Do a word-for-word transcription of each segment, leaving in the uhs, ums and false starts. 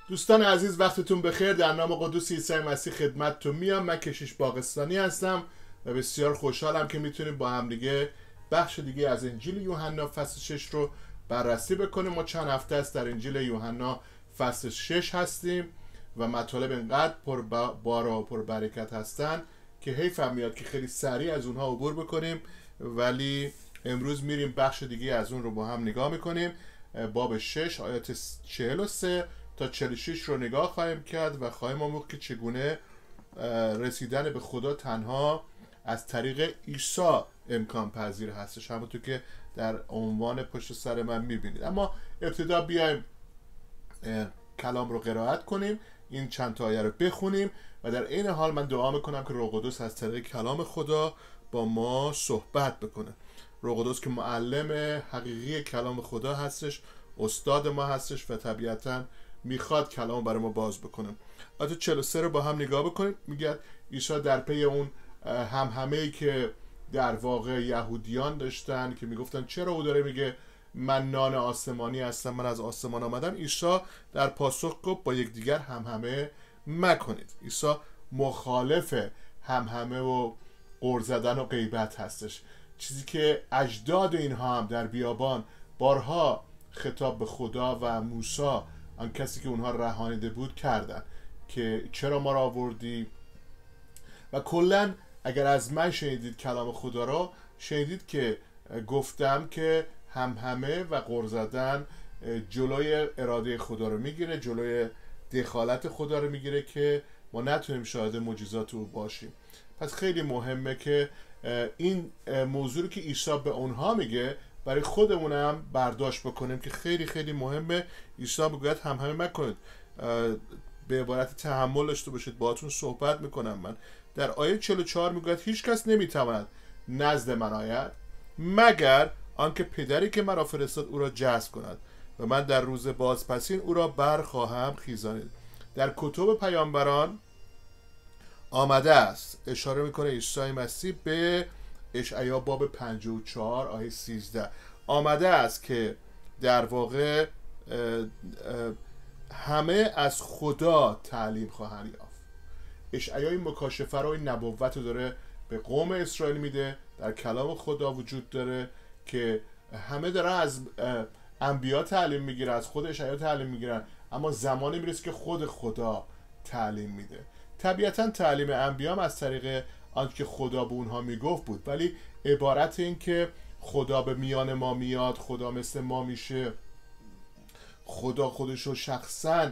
دوستان عزیز وقتتون بخیر. در نام قدوس عیسی مسیح خدمتتون میام. من کشیش باغستانی هستم و بسیار خوشحالم که میتونیم با هم دیگه بخش دیگه از انجیل یوحنا فصل شش رو بررسی بکنیم. ما چند هفته است در انجیل یوحنا فصل شش هستیم و مطالب اینقدر پر بارا و پر برکت هستن که حیفم میاد که خیلی سریع از اونها عبور بکنیم، ولی امروز میریم بخش دیگه از اون رو با هم نگاه میکنیم. باب شش آیات چهل و سه تا چهل و شش رو نگاه خواهیم کرد و خواهیم آموخت که چگونه رسیدن به خدا تنها از طریق عیسی امکان پذیر هستش، همونطور که در عنوان پشت سر من میبینید. اما ابتدا بیایم کلام رو قرائت کنیم، این چند تا آیه رو بخونیم و در این حال من دعا میکنم که روح قدس از طریق کلام خدا با ما صحبت بکنه. روح قدس که معلم حقیقی کلام خدا هستش، استاد ما هستش و طبیعتاً میخواد کلام برای ما باز بکنه. آیه چهل و سه رو با هم نگاه بکنیم. میگه عیسی در پی اون هم همه‌ای که در واقع یهودیان داشتن که میگفتن چرا او داره میگه من نان آسمانی هستم، من از آسمان آمدم، عیسی در پاسخ گفت با یکدیگر هم همه مکنید. عیسی مخالف هم همه و غر زدن و غیبت هستش، چیزی که اجداد اینها هم در بیابان بارها خطاب به خدا و موسی، آن کسی که اونها رهانیده بود، کردن که چرا ما را آوردی. و کلا اگر از من شنیدید کلام خدا را، شنیدید که گفتم که هم همه و غر زدن جلوی اراده خدا رو میگیره، جلوی دخالت خدا رو میگیره که ما نتونیم شاهد معجزات او باشیم. پس خیلی مهمه که این موضوعی که عیسی به اونها میگه برای خودمونم برداشت بکنیم که خیلی خیلی مهمه. عیسی میگوید هم همه مکنید، به عبارت تحمل داشته باشید، باهاتون صحبت میکنم. من در آیه چهل و چهار میگوید هیچ کس نمیتواند نزد من آید مگر آنکه پدری که مرا فرستاد او را جذب کند و من در روز بازپسین او را برخواهم خیزانید. در کتب پیامبران آمده است، اشاره میکنه عیسی مسیح به اشعیا باب پنجاه و چهار آیه سیزده، آمده است که در واقع اه اه همه از خدا تعلیم خواهند یافت. اشعیا این مکاشفه رو، این نبوت رو داره به قوم اسرائیل میده، در کلام خدا وجود داره که همه دارن از انبیا تعلیم میگیرن، از خود اشعیا تعلیم میگیرن، اما زمانی میرسه که خود خدا تعلیم میده. طبیعتا تعلیم انبیا هم از طریق آنچه خدا به اونها میگفت بود، ولی عبارت این که خدا به میان ما میاد، خدا مثل ما میشه، خدا خودش رو شخصا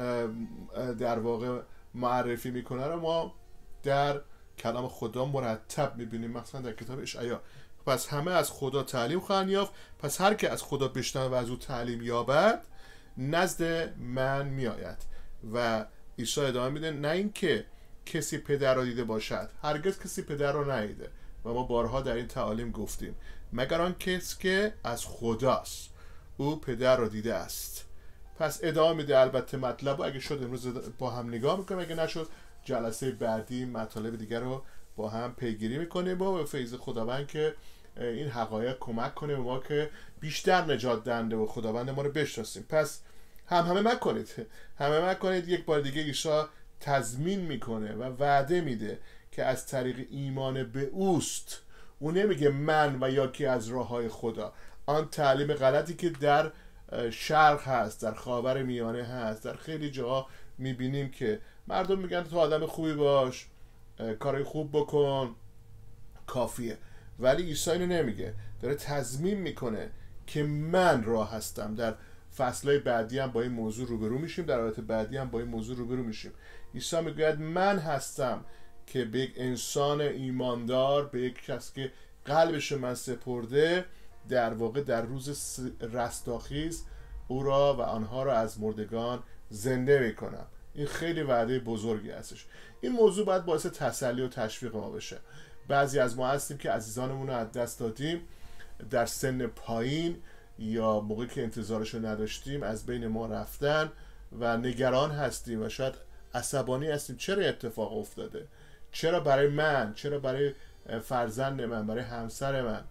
در واقع معرفی میکنه رو ما در کلام خدا مرتب میبینیم، مثلا در کتاب اشعیا. پس همه از خدا تعلیم خواهند یافت، پس هر که از خدا بشنوه و از او تعلیم یابد نزد من میآید. و عیسی ادامه میده نه اینکه کسی پدر را دیده باشد، هرگز کسی پدر را ندیده و ما بارها در این تعالیم گفتیم، مگر آن کسی که از خداست او پدر را دیده است. پس ادامه میده. البته مطلب اگه شد امروز با هم نگاه میکنیم، اگه نشد جلسه بعدی مطالب دیگر رو با هم پیگیری میکنیم با به فیض خداوند که این حقایق کمک کنه به ما که بیشتر نجات دهنده و خداوند ما رو بشناسیم. پس هم همه مکنید، همه مکنید. یک بار دیگه عیسی تضمین میکنه و وعده میده که از طریق ایمان به اوست. او نمیگه من و یا کی از راه های خدا. آن تعلیم غلطی که در شرق هست، در خاور میانه هست، در خیلی جاها میبینیم که مردم میگن تو آدم خوبی باش، کارای خوب بکن، کافیه. ولی عیسی اینو نمیگه، داره تضمین میکنه که من راه هستم. در فصلهای بعدی هم با این موضوع روبرو میشیم، در آیات بعدی هم با این موضوع روبرو میشیم. عیسی میگوید من هستم که به یک انسان ایماندار، به یک کس که قلبش من سپرده، در واقع در روز رستاخیز او را و آنها را از مردگان زنده میکنم. این خیلی وعده بزرگی هستش. این موضوع باید باعث تسلی و تشویق ما بشه. بعضی از ما هستیم که عزیزانمون رو از دست دادیم در سن پایین یا موقعی که انتظارش رو نداشتیم از بین ما رفتن و نگران هستیم و شاید عصبانی هستیم. چرا اتفاق افتاده؟ چرا برای من؟ چرا برای فرزند من؟ برای همسر من؟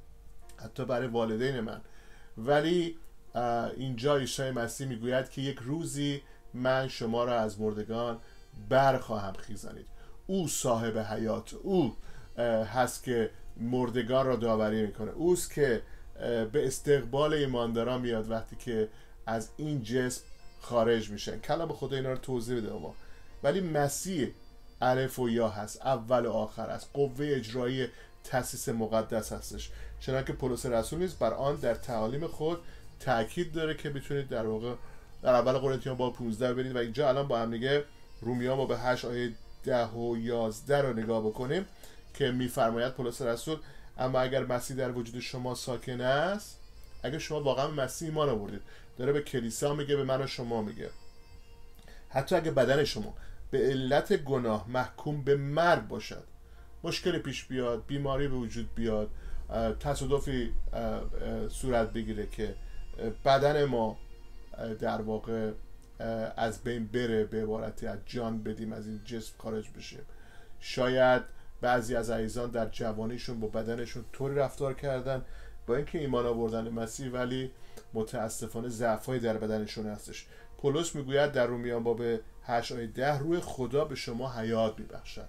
حتی برای والدین من؟ ولی اینجا عیسی مسیح میگوید که یک روزی من شما را از مردگان برخواهم خیزانید. او صاحب حیات، او هست که مردگان را داوری میکنه، اوست که به استقبال ایمانداران میاد وقتی که از این جسم خارج میشن. کلام خدا اینا رو توضیح بده ما. ولی مسیح الف و یا هست، اول و آخر است، قوه اجرایی تأسیس مقدس هستش. چنانکه پولس رسول نیست بر آن در تعالیم خود تاکید داره که بتونید در واقع در اول قرنتیان با پانزده ببینید. و اینجا الان با هم دیگه رومیان ما به هشت آیه ده و یازده رو نگاه بکنیم که میفرماید پولس رسول اما اگر مسیح در وجود شما ساکن است، اگر شما واقعا مسیح ایمان آوردید، داره به کلیسا میگه، به من و شما میگه، حتی اگه بدن شما به علت گناه محکوم به مرگ باشد، مشکلی پیش بیاد، بیماری به وجود بیاد، تصادفی صورت بگیره که بدن ما در واقع از بین بره، به عبارتی از جان بدیم، از این جسم خارج بشیم. شاید بعضی از عزیزان در جوانیشون با بدنشون طوری رفتار کردن با اینکه ایمان آوردن مسیح، ولی متاسفانه ضعف‌هایی در بدنشون هستش. پولس میگوید در رومیان باب هشت آیه ده روح خدا به شما حیات میبخشد.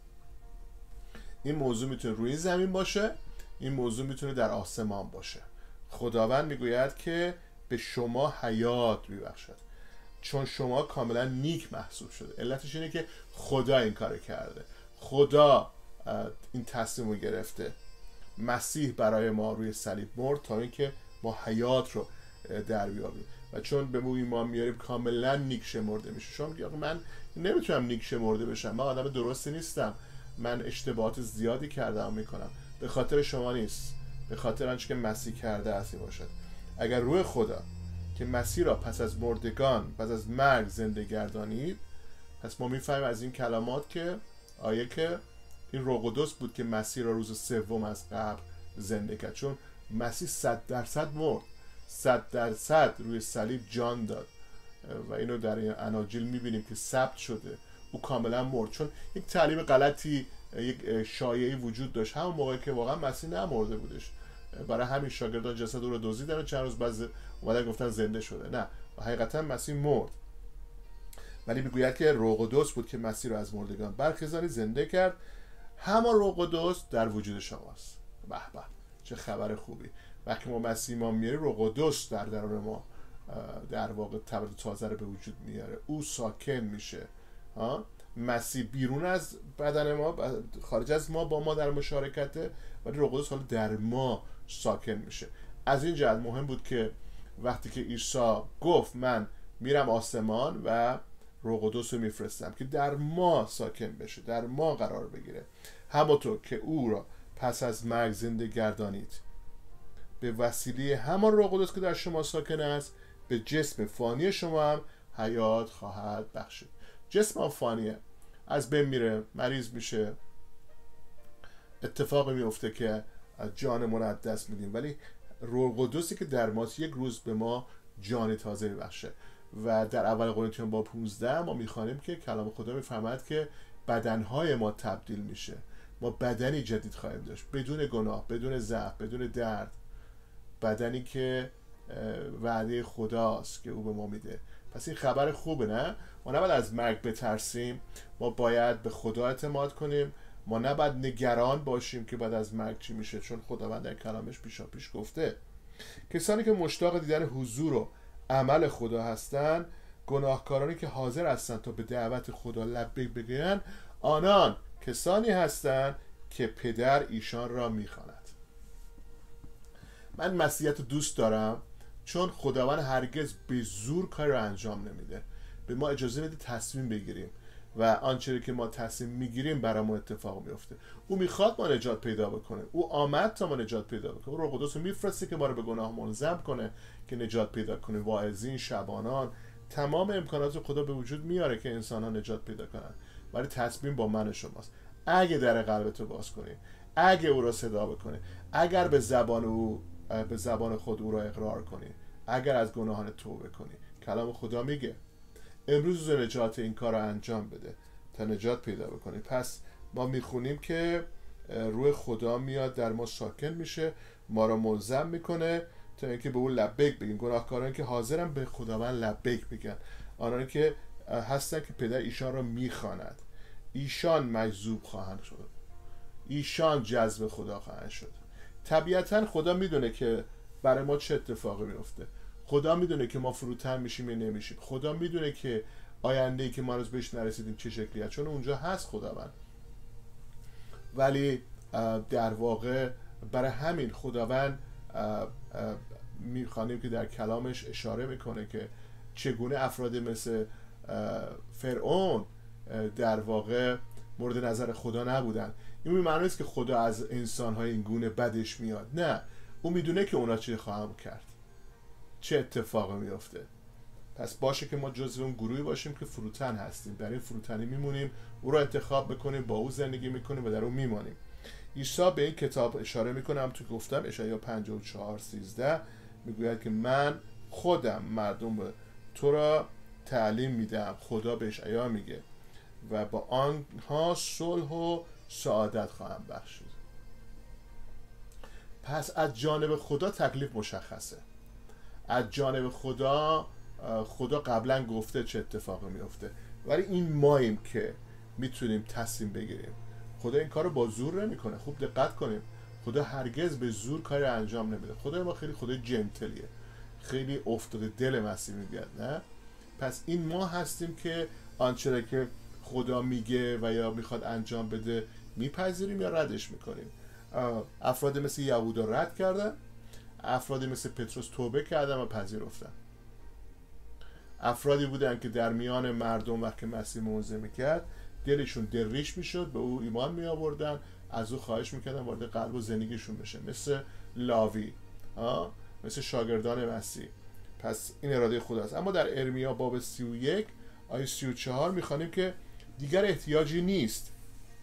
این موضوع میتونه روی زمین باشه، این موضوع میتونه در آسمان باشه. خداوند میگوید که به شما حیات میبخشد چون شما کاملا نیک محسوب شده. علتش اینه که خدا این کار کرده، خدا این تصمیم رو گرفته. مسیح برای ما روی صلیب مرد تا اینکه ما حیات رو در بیابیم و چون به ما ایمان میاریم کاملا نیک شمرده میشه. شما میگی من نمیتونم نیک شمرده بشم، من آدم درستی نیستم، من اشتباهات زیادی کردم میکنم. به خاطر شما نیست، به خاطر آنچه که مسیح کرده است باشد. اگر روح خدا که مسیح را پس از مردگان، پس از مرگ زنده گردانید، پس ما میفهمیم از این کلمات که آیه که این روح قدس بود که مسیح را روز سوم از قبر زنده کرد. چون مسیح صد درصد مرد، صد درصد روی صلیب جان داد و اینو در این اناجیل میبینیم که ثبت شده. او کاملا مرد، چون یک تعلیم غلطی، یک شایعی وجود داشت همون موقعی که واقعا مسیح نمرده بودش. برای همین شاگردان جسد او رو دزدیدن و چند روز بعد اومدن گفتن زنده شده. نه، حقیقتا مسیح مرد، ولی میگوید که روح قدس بود که مسیح رو از مردگان برخیزانی زنده کرد. همان روح قدس در وجود شماست. به به، چه خبر خوبی! وقتی ما مسیح ما میاره، روح قدس در درون ما در واقع تولد تازه رو به وجود میاره، او ساکن میشه. ها، مسیح بیرون از بدن ما، خارج از ما، با ما در مشارکته، ولی روح قدس حالا در ما ساکن میشه. از این جهت مهم بود که وقتی که عیسی گفت من میرم آسمان و روح قدس رو میفرستم که در ما ساکن بشه، در ما قرار بگیره، همونطور که او را پس از مرگ زنده گردانید، به وسیله همان روح قدس که در شما ساکن است به جسم فانی شما هم حیات خواهد بخشید. جسم فانیه، از بین میره، مریض میشه، اتفاقی میفته که جانمون از دست میدیم، ولی روح قدسی که در ماست یک روز به ما جان تازه میبخشه. و در اول قرنتیان با پانزده ما میخوانیم که کلام خدا میفرماید که بدنهای ما تبدیل میشه، ما بدنی جدید خواهیم داشت، بدون گناه، بدون ضعف، بدون درد، بدنی که وعده خداست که او به ما میده. پس این خبر خوبه، نه؟ ما نباید از مرگ بترسیم، ما باید به خدا اعتماد کنیم، ما نباید نگران باشیم که بعد از مرگ چی میشه، چون خداوند در کلامش پیشا پیش گفته کسانی که مشتاق دیدن حضور و عمل خدا هستند، گناهکارانی که حاضر هستند تا به دعوت خدا لبیک بگویند، آنان کسانی هستند که پدر ایشان را میخواند. من مسیحیت رو دوست دارم چون خداوند هرگز به زور کاری را انجام نمیده، به ما اجازه میده تصمیم بگیریم و آنچه که ما تصمیم میگیریم برامون اتفاق میفته. او میخواد ما نجات پیدا بکنه، او آمد تا ما نجات پیدا بکنه. روح قدس رو میفرسته که ما رو به گناه ملزم کنه که نجات پیدا کنه. واعظین، شبانان، تمام امکانات خدا به وجود میاره که انسان ها نجات پیدا کنن، ولی تصمیم با من و شماست. اگه در قلبتو باز کنی، اگه او را صدا بکنی، اگر به زبان او به زبان خود او را اقرار کنی، اگر از گناهان توبه کنی، کلام خدا میگه امروز روز نجات، این کار رو انجام بده تا نجات پیدا بکنی. پس ما میخونیم که روح خدا میاد در ما ساکن میشه، ما رو ملزم میکنه تا اینکه به اون لبیک بگیم. گناهکاران که حاضرن به خداوند لبیک بگن، آنانی که هستند که پدر ایشان را میخواند. ایشان مجذوب خواهند شد، ایشان جذب خدا خواهند شد. طبیعتا خدا میدونه که برای ما چه اتفاقی میفته. خدا میدونه که ما فروتن میشیم یا نمیشیم. خدا میدونه که آینده‌ای که ما روز بهش نرسیدیم چه شکلیه، چون اونجا هست خداوند. ولی در واقع برای همین خداوند میخوانیم که در کلامش اشاره میکنه که چگونه افراد مثل فرعون در واقع مورد نظر خدا نبودن. این معنی نیست که خدا از انسان‌های این گونه بدش میاد، نه، او میدونه که اونا چه خواهم کرد، چه اتفاقی میفته. پس باشه که ما جزو اون گروهی باشیم که فروتن هستیم، در این فروتنی میمونیم، او رو انتخاب میکنیم، با او زندگی میکنیم و در اون میمانیم. عیسی به این کتاب اشاره میکنه، هم تو گفتم اشعیا پنجاه و چهار سیزده میگوید که من خودم مردم تو را تعلیم میدم. خدا به اشعیا میگه و با آنها صلح و سعادت خواهم بخشید. پس از جانب خدا تکلیف مشخصه. از جانب خدا خدا قبلا گفته چه اتفاقی میفته، ولی این ماییم که میتونیم تصمیم بگیریم. خدا این کارو با زور نمیکنه. خوب دقت کنیم، خدا هرگز به زور کاری انجام نمیده. خدا ما خیلی خدا جنتلیه، خیلی افتاده دل مسیح میگه، نه؟ پس این ما هستیم که آنچه را که خدا میگه و یا میخواد انجام بده میپذیریم یا ردش میکنیم. افراد مثل یهودا رد کردن، افرادی مثل پتروس توبه کردن و پذیرفتن. افرادی بودن که در میان مردم وقتی مسیح موعظه میکرد دلشون دلریش میشد، به او ایمان می آوردن، از او خواهش میکردن وارد قلب و زندگیشون بشه، مثل لاوی، آه؟ مثل شاگردان مسیح. پس این اراده خداست. اما در ارمیا باب سی و یک آیه سی و چهار میخوانیم که دیگر احتیاجی نیست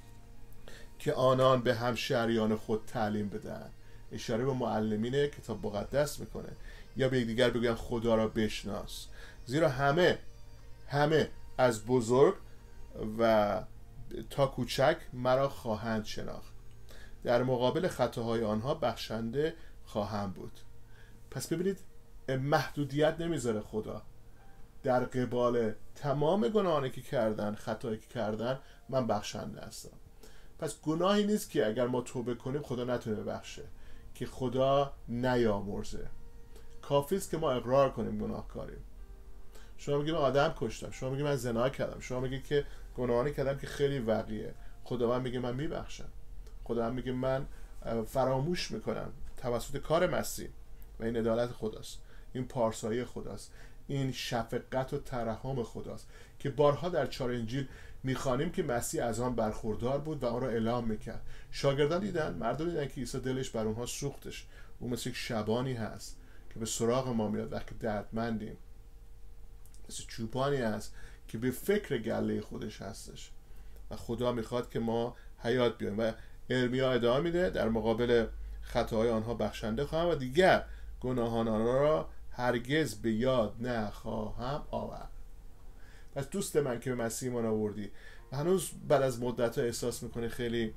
که آنان به همشهریان خود تعلیم بدن. اشاره به معلمین کتاب مقدس میکنه، یا به دیگر بگن خدا را بشناس، زیرا همه همه از بزرگ و تا کوچک مرا خواهند شناخت، در مقابل خطاهای آنها بخشنده خواهم بود. پس ببینید محدودیت نمیذاره خدا در قبال تمام گناهانی که کردن، خطایی که کردن، من بخشنده هستم. پس گناهی نیست که اگر ما توبه کنیم خدا نتونه ببخشه، که خدا نیامرزه. کافی است که ما اقرار کنیم گناهکاریم. شما میگی من آدم کشتم، شما میگی من زنا کردم، شما میگی که گناهانی کردم که خیلی وقیه، خداوند میگه من میبخشم. خداوند میگه من فراموش میکنم توسط کار مسیح. و این عدالت خداست، این پارسایی خداست، این شفقت و ترحم خداست که بارها در چهار انجیل میخوانیم که مسیح از آن برخوردار بود و آن را اعلام میکرد. شاگردان دیدن، مردم دیدن که عیسی دلش بر اونها سوختش. او مثل یک شبانی هست که به سراغ ما میاد وقتی دردمندیم، مثل چوپانی هست که به فکر گله خودش هستش و خدا میخواد که ما حیات بیایم. و ارمیا ادامه میده در مقابل خطاهای آنها بخشنده خواهم و دیگر گناهان آنها را هرگز به یاد نخواهم آورد. پس دوست من که به مسیح ایمان آوردی و هنوز بعد از مدت ها احساس میکنه خیلی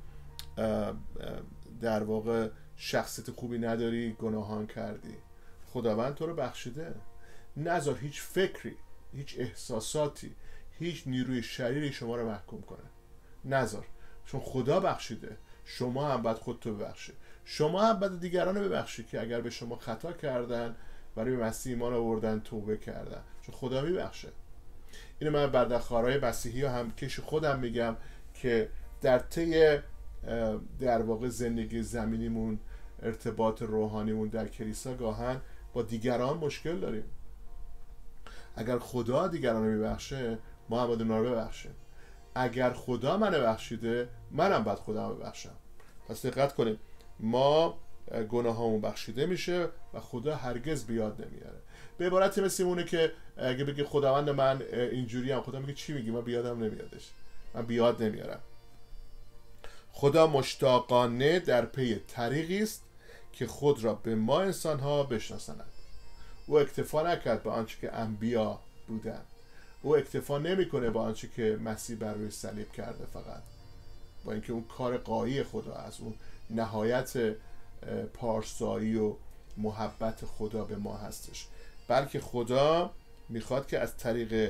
در واقع شخصیت خوبی نداری، گناهان کردی، خداوند تو رو بخشیده. نذار هیچ فکری، هیچ احساساتی، هیچ نیروی شریری شما رو محکوم کنه. نذار، چون خدا بخشیده. شما هم باید خودتو ببخشی. شما هم باید دیگران رو ببخشی که اگر به شما خطا کردن برای مسیح ایمان آوردن، توبه کردن، چون خدا میبخشه. اینو من بردخوارای مسیحی هم کش خودم میگم که در طی در واقع زندگی زمینیمون، ارتباط روحانیمون در کلیسا گاهن با دیگران مشکل داریم. اگر خدا دیگران رو ببخشه، ما هم باید اونا رو ببخشیم. اگر خدا منو بخشیده، منم باید خودم رو ببخشم. پس دقت کنیم، ما گناهامون بخشیده میشه و خدا هرگز به یاد نمیاره. به عبارتی مثل اونه که اگه بگی خداوند من اینجوری هم، خدا میگه چی میگی؟ من بیادم نمیادش، من بیاد نمیارم. خدا مشتاقانه در پی طریقی است که خود را به ما انسان‌ها بشناساند. او اکتفا نکرد به آنچه که انبیا بودن. او اکتفا نمیکنه با آنچه که مسیح بر روی صلیب کرده، فقط با اینکه اون کار قایی خدا است، اون نهایت پارسایی و محبت خدا به ما هستش، بلکه خدا میخواد که از طریق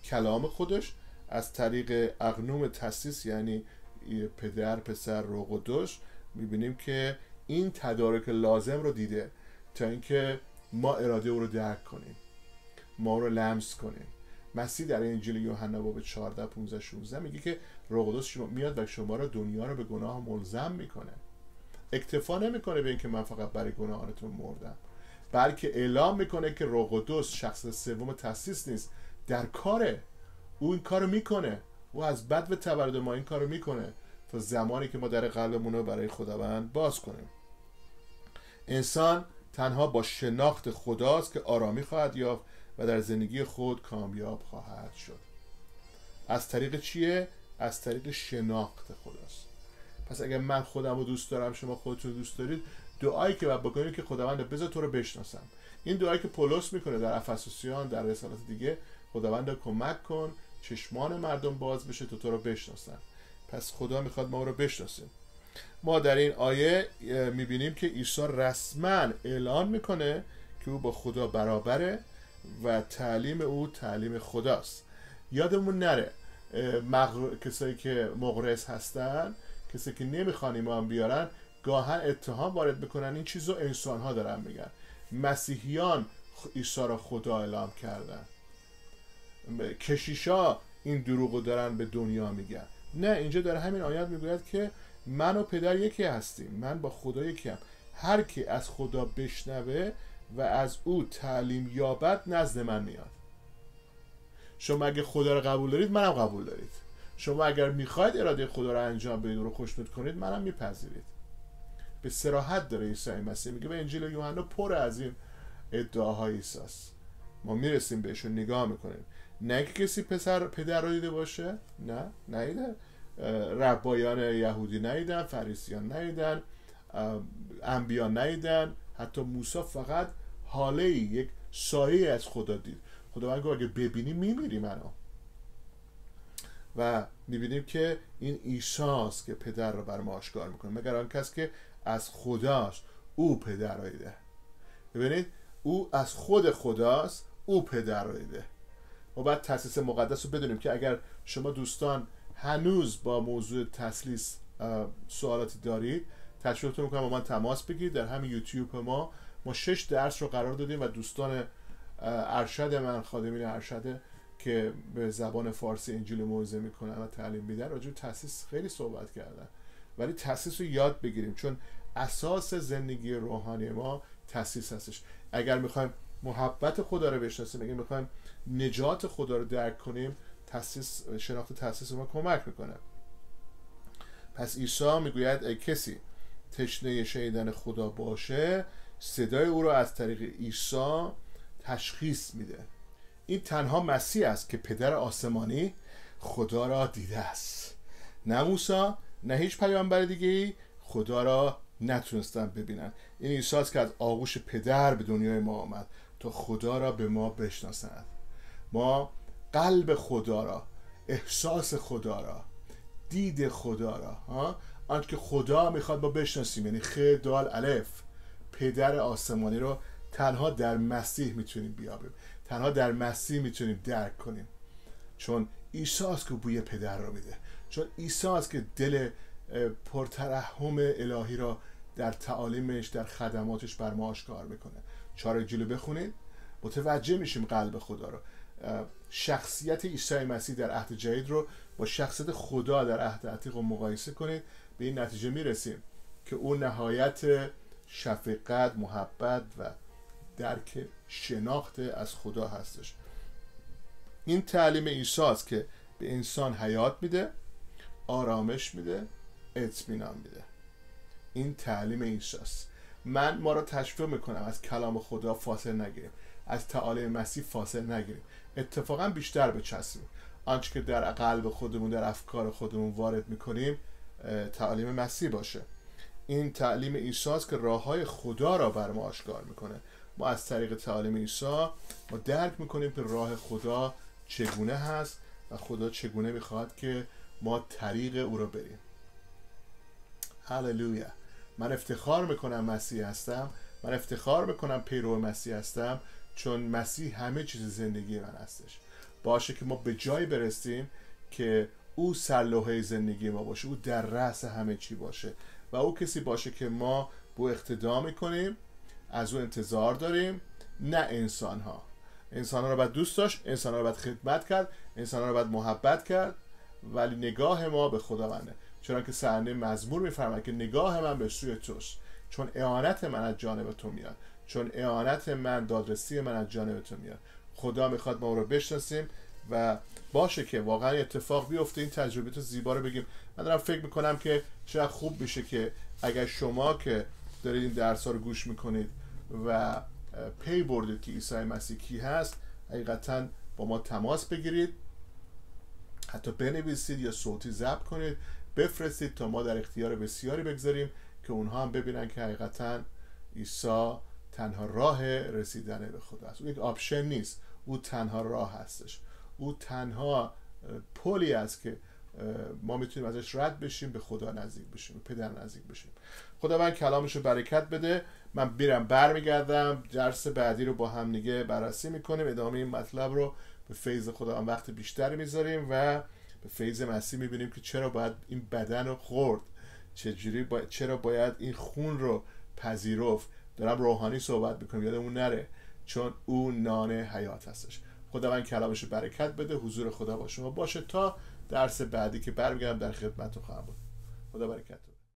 کلام خودش، از طریق اقنوم تسلیس یعنی پدر، پسر، روح قدس، میبینیم که این تدارک لازم رو دیده تا اینکه ما اراده او رو درک کنیم، ما رو لمس کنیم. مسیح در انجیل یوحنا باب چهارده، پانزده، شانزده میگه که روح قدس شما میاد و شما رو دنیا رو به گناه ملزم میکنه. اکتفا نمیکنه به اینکه من فقط برای گناهانتون مردم، بلکه اعلام میکنه که روح قدس شخص سوم تسلیس نیست، در کاره. او این کارو میکنه، او از بد و تولد ما این کارو میکنه تا زمانی که ما در قلبمون رو برای خداوند باز کنیم. انسان تنها با شناخت خداست که آرامی خواهد یافت و در زندگی خود کامیاب خواهد شد. از طریق چیه؟ از طریق شناخت خداست. پس اگر من خودم رو دوست دارم، شما خودتون رو دوست دارید، دعایی که باید بکنید که خداوند بذار تو رو بشناسم. این دعایی که پولس میکنه در افسوسیان، در رسالات دیگه، خداوند کمک کن چشمان مردم باز بشه تا تو رو بشناسن. پس خدا میخواد ما رو بشناسیم. ما در این آیه میبینیم که عیسی رسما اعلان میکنه که او با خدا برابره و تعلیم او تعلیم خداست. یادمون نره مغر... کسایی که مغرض هستن، کسایی که نمیخوان ایمان بیارن، گاهن اتهام وارد میکنن این چیزو انسان ها دارن میگن. مسیحیان عیسی را خدا اعلام کردن، کشیشا این دروغو دارن به دنیا میگن. نه، اینجا در همین آیات میگوید که من و پدر یکی هستیم، من با خدا یکی هم. هر کی از خدا بشنوه و از او تعلیم یابد نزد من میاد. شما اگه خدا رو قبول دارید، منم قبول دارید. شما اگر میخواید اراده خدا رو انجام بدید و رو خوشنود کنید، منم میپذیرید. به صراحت داره عیسی مسیح میگه. و انجیل یوحنا پر از این ادعاهای عیسی است. ما میرسیم بهشون نگاه میکنیم. نه که کسی پسر پدر رو دیده باشه، نه، ندیده. ربایان یهودی ندیدن، فریسیان ندیدن، انبیا ندیدن، حتی موسی فقط حاله یک سایه از خدا دید. خداوند گفت اگه ببینی میمیری منو. و میبینیم که این عیسی است که پدر رو بر ما آشکار میکنه، مگر آن کس که از خداست او پدر رو دیده. ببینید، او از خود خداست، او پدر رو دیده. ما باید تثلیث مقدس رو بدونیم که اگر شما دوستان هنوز با موضوع تثلیث سوالاتی دارید، تشویقتون میکنم با من تماس بگیرید. در همین یوتیوب ما ما شش درس رو قرار دادیم و دوستان ارشد من، خادمین ارشد که به زبان فارسی انجیل موعظه میکنن و تعلیم میدن، راجع به تثلیث خیلی صحبت کردن. ولی تثلیث رو یاد بگیریم، چون اساس زندگی روحانی ما تثلیث هستش. اگر میخوایم محبت خدا رو بشناسیم، اگر میخوایم نجات خدا رو درک کنیم، تثلیث، شناخت تثلیث ما کمک میکنه. پس عیسی میگوید ای کسی تشنه شنیدن خدا باشه، صدای او رو از طریق عیسی تشخیص میده. این تنها مسیح است که پدر آسمانی خدا را دیده است. نه موسی، نه هیچ پیامبر دیگه‌ای خدا را نتونستن ببینن. این عیسی است که از آغوش پدر به دنیای ما آمد تا خدا را به ما بشناسند. ما قلب خدا را، احساس خدا را، دید خدا را، ها، آنچه که خدا میخواد ما بشناسیم، یعنی خ دال الف، پدر آسمانی رو تنها در مسیح میتونیم بیابیم، تنها در مسیح میتونیم درک کنیم. چون عیسی است که بوی پدر رو میده، چون عیسی است که دل پرترحم الهی را در تعالیمش، در خدماتش بر ما آشکار میکنه. چهار انجیل بخونید متوجه میشیم قلب خدا رو. شخصیت عیسی مسیح در عهد جدید رو با شخصیت خدا در عهد عتیق رو مقایسه کنید، به این نتیجه میرسیم که اون نهایت شفقت، محبت و درک شناخت از خدا هستش. این تعلیم عیسی است که به انسان حیات میده، آرامش میده، اطمینان میده. این تعلیم عیسی است. من ما را تشویق میکنم از کلام خدا فاصله نگیریم، از تعالیم مسیح فاصله نگیریم، اتفاقا بیشتر بچسبیم. آنچه که در قلب خودمون، در افکار خودمون وارد میکنیم تعالیم مسیح باشه. این تعلیم عیسی است که راههای خدا را بر ما آشکار میکنه. ما از طریق تعالیم عیسی ما درک میکنیم که راه خدا چگونه هست و خدا چگونه میخواد که ما طریق او را بریم. هللویا. من افتخار میکنم مسیح هستم، من افتخار میکنم پیرو مسیح هستم، چون مسیح همه چیز زندگی من هستش. باشه که ما به جایی برسیم که او سرلوحه زندگی ما باشه، او در رأس همه چی باشه و او کسی باشه که ما به او اقتدا میکنیم، از او انتظار داریم، نه انسان ها. انسان ها رو باید دوست داشت، انسان ها رو باید خدمت کرد، انسان ها رو باید محبت کرد، ولی نگاه ما به خداونده، چون که سرنده مزمور میفرماید که نگاه من به سوی توست، چون اعانت من از جانب تو میاد، چون اعانت من، دادرسی من از جانب تو میاد. خدا میخواد ما رو بشناسیم و باشه که واقعا اتفاق بیفته، این تجربیات زیبا رو بگیم. من دارم فکر میکنم که چقدر خوب میشه که اگر شما که دارید این درس ها رو گوش میکنید و پی بردید که عیسی مسیح کی هست، حقیقتا با ما تماس بگیرید، حتی بنویسید یا صوتی ضبط کنید بفرستید تا ما در اختیار بسیاری بگذاریم که اونها هم ببینن که حقیقتا عیسی تنها راه رسیدن به خدا است. او یک آپشن نیست، او تنها راه هستش، او تنها پلی است که ما میتونیم ازش رد بشیم، به خدا نزدیک بشیم، به پدر نزدیک بشیم. خداوند کلامش رو برکت بده. من میرم برمیگردم، درس بعدی رو با هم دیگه بررسی میکنیم، ادامه این مطلب رو به فیض خداوند وقت بیشتری میذاریم و به فیض مسیح میبینیم که چرا باید این بدن رو خورد، چجوری باید، چرا باید این خون رو پذیرفت. دارم روحانی صحبت میکنم، یادمون نره، چون او نان حیات هستش. خداوند کلامش رو برکت بده. حضور خدا با شما باشه تا درس بعدی که برمیگردم در خدمتتون خواهم بود. خدا برکت.